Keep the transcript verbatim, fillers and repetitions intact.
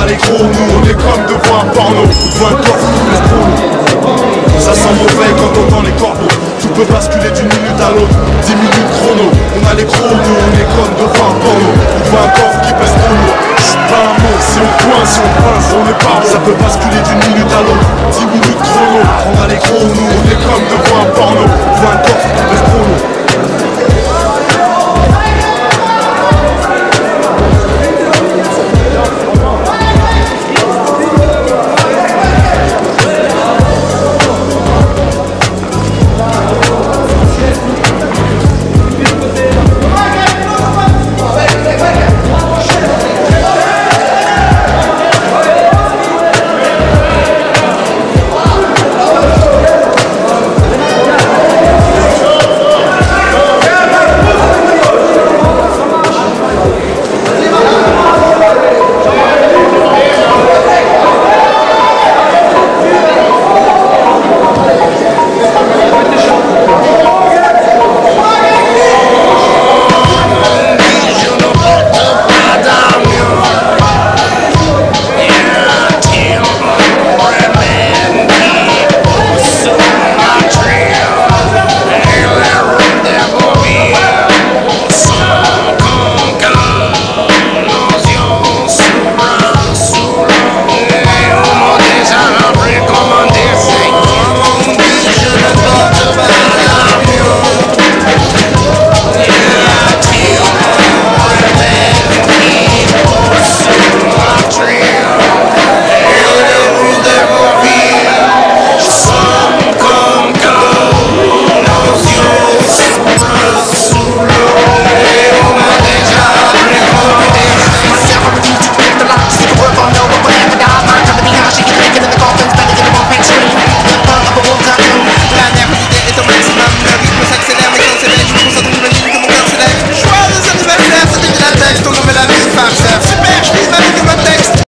les gros, nous on est comme devant un porno. Devant un coffre qui pèse trop lourd. Ça sent mauvais quand on entend les corbeaux. Tout peut basculer d'une minute à l'autre. Dix minutes chrono. On a les gros, nous on est comme devant un porno. Devant un coffre qui pèse trop lourd. Chut, pas un mot, si on coince, si on pince, on est pas. Ça peut basculer d'une minute à l'autre. Dix minutes chrono. On a les gros, nous on est comme devant un porno. Devant un coffre qui pèse trop lourd.